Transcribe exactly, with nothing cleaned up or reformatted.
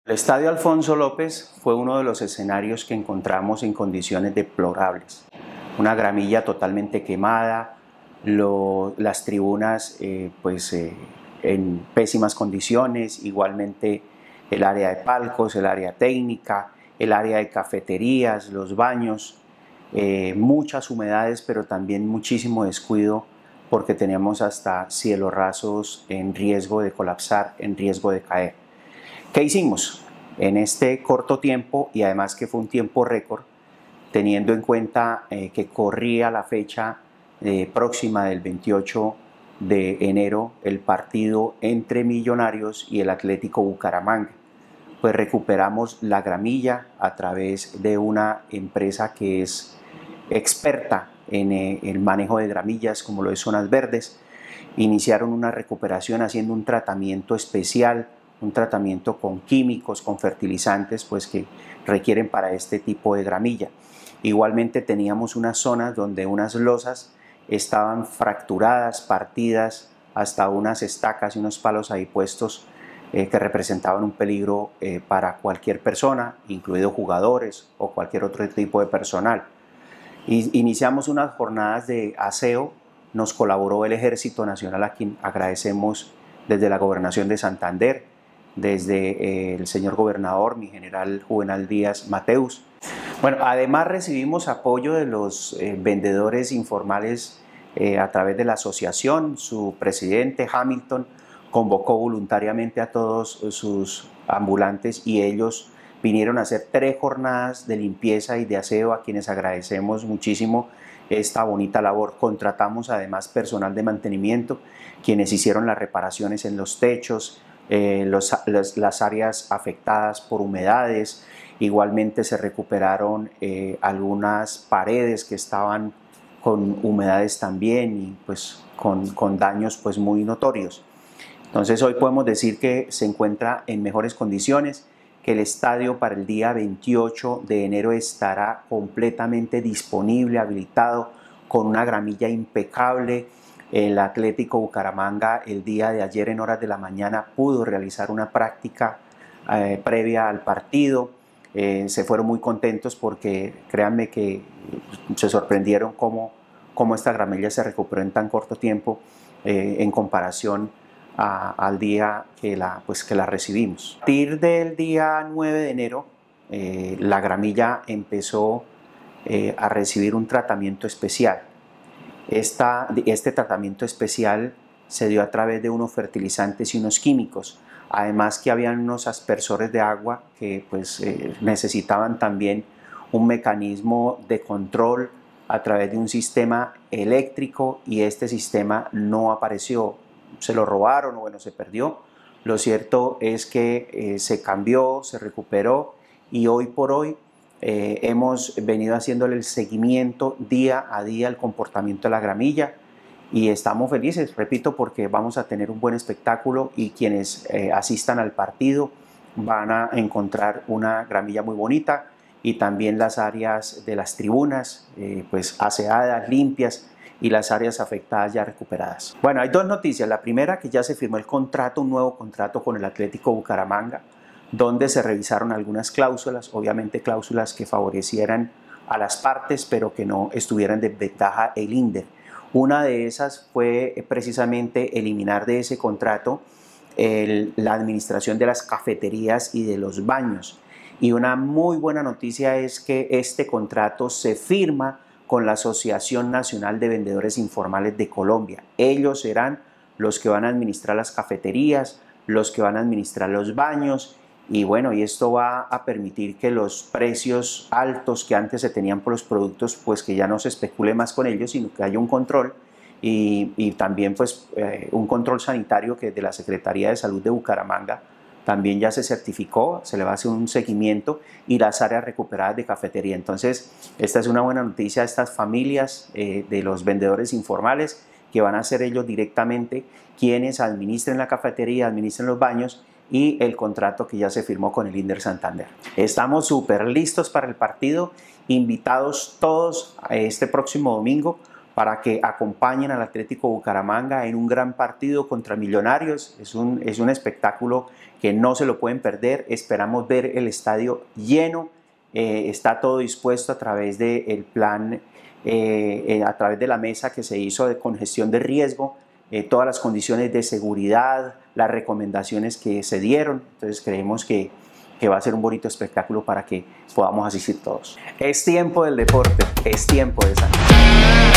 El Estadio Alfonso López fue uno de los escenarios que encontramos en condiciones deplorables. Una gramilla totalmente quemada, lo, las tribunas eh, pues, eh, en pésimas condiciones, igualmente el área de palcos, el área técnica, el área de cafeterías, los baños, eh, muchas humedades, pero también muchísimo descuido porque tenemos hasta cielos rasos en riesgo de colapsar, en riesgo de caer. ¿Qué hicimos? En este corto tiempo, y además que fue un tiempo récord, teniendo en cuenta eh, que corría la fecha eh, próxima del veintiocho de enero, el partido entre Millonarios y el Atlético Bucaramanga. Pues recuperamos la gramilla a través de una empresa que es experta en eh, el manejo de gramillas, como lo es Zonas Verdes. Iniciaron una recuperación haciendo un tratamiento especial, un tratamiento con químicos, con fertilizantes, pues que requieren para este tipo de gramilla. Igualmente teníamos unas zonas donde unas losas estaban fracturadas, partidas, hasta unas estacas y unos palos ahí puestos eh, que representaban un peligro eh, para cualquier persona, incluidos jugadores o cualquier otro tipo de personal. Y iniciamos unas jornadas de aseo, nos colaboró el Ejército Nacional, a quien agradecemos desde la Gobernación de Santander, desde eh, el señor gobernador, mi general Juvenal Díaz Mateus. Bueno, además recibimos apoyo de los eh, vendedores informales eh, a través de la asociación. Su presidente, Hamilton, convocó voluntariamente a todos sus ambulantes y ellos vinieron a hacer tres jornadas de limpieza y de aseo, a quienes agradecemos muchísimo esta bonita labor. Contratamos además personal de mantenimiento, quienes hicieron las reparaciones en los techos, eh, los, las, las áreas afectadas por humedades. Igualmente se recuperaron eh, algunas paredes que estaban con humedades también y pues con, con daños pues muy notorios. Entonces hoy podemos decir que se encuentra en mejores condiciones, que el estadio para el día veintiocho de enero estará completamente disponible, habilitado, con una gramilla impecable. El Atlético Bucaramanga el día de ayer en horas de la mañana pudo realizar una práctica eh, previa al partido. Eh, se fueron muy contentos porque créanme que se sorprendieron cómo, cómo esta gramilla se recuperó en tan corto tiempo eh, en comparación A, al día que la, pues, que la recibimos. A partir del día nueve de enero, eh, la gramilla empezó eh, a recibir un tratamiento especial. Esta, este tratamiento especial se dio a través de unos fertilizantes y unos químicos, además que habían unos aspersores de agua que pues, eh, necesitaban también un mecanismo de control a través de un sistema eléctrico, y este sistema no apareció. Se lo robaron o bueno, se perdió. Lo cierto es que eh, se cambió, se recuperó, y hoy por hoy eh, hemos venido haciéndole el seguimiento día a día al comportamiento de la gramilla, y estamos felices, repito, porque vamos a tener un buen espectáculo y quienes eh, asistan al partido van a encontrar una gramilla muy bonita, y también las áreas de las tribunas eh, pues aseadas, limpias, y las áreas afectadas ya recuperadas. Bueno, hay dos noticias. La primera, que ya se firmó el contrato, un nuevo contrato con el Atlético Bucaramanga, donde se revisaron algunas cláusulas, obviamente cláusulas que favorecieran a las partes, pero que no estuvieran de ventaja el INDER. Una de esas fue precisamente eliminar de ese contrato el, la administración de las cafeterías y de los baños. Y una muy buena noticia es que este contrato se firma con la Asociación Nacional de Vendedores Informales de Colombia. Ellos serán los que van a administrar las cafeterías, los que van a administrar los baños, y bueno, y esto va a permitir que los precios altos que antes se tenían por los productos, pues que ya no se especule más con ellos, sino que haya un control y, y también pues eh, un control sanitario que de la Secretaría de Salud de Bucaramanga también ya se certificó, se le va a hacer un seguimiento, y las áreas recuperadas de cafetería. Entonces, esta es una buena noticia a estas familias eh, de los vendedores informales, que van a ser ellos directamente quienes administren la cafetería, administren los baños, y el contrato que ya se firmó con el INDER Santander. Estamos súper listos para el partido, invitados todos a este próximo domingo para que acompañen al Atlético Bucaramanga en un gran partido contra Millonarios. Es un, es un espectáculo que no se lo pueden perder. Esperamos ver el estadio lleno. Eh, está todo dispuesto a través del plan, eh, eh, a través de la mesa que se hizo de congestión de riesgo, eh, todas las condiciones de seguridad, las recomendaciones que se dieron. Entonces creemos que, que va a ser un bonito espectáculo para que podamos asistir todos. Es tiempo del deporte, es tiempo de salir.